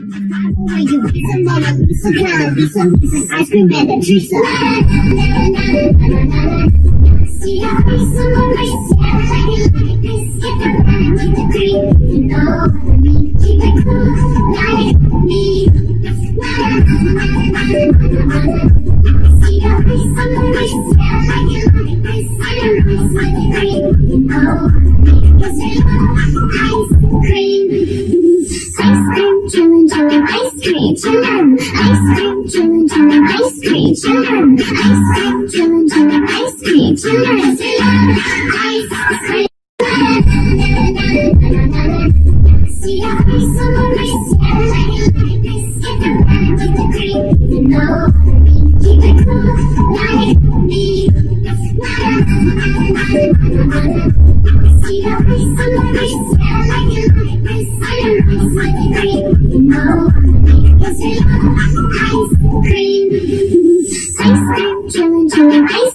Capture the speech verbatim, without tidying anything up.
When you get some Mona Lisa, girl, be some pieces, ice cream and a treat. See how we celebrate, yeah, like it like this. Get the rhyme with the green, you know what I mean. Keep it cool, like me. See how we celebrate, yeah, like it like this. Get the rhyme with the green, you know what I mean. Cause we love ice cream. Ice cream, chillin', chillin', ice cream, chillin'. Ice cream, chillin', chillin', ice cream, chillin'. Ice cream, chillin', chillin', ice cream, chillin'. Ice cream. See how we celebrate, yeah, like it like this. Get the rhyme with the green, you know what I mean. Keep it cool, like me. See how we celebrate, yeah, like it like this. Get the rhyme with the green, you know what I mean. Cause we love ice cream. Ice cream, chillin', chillin', ice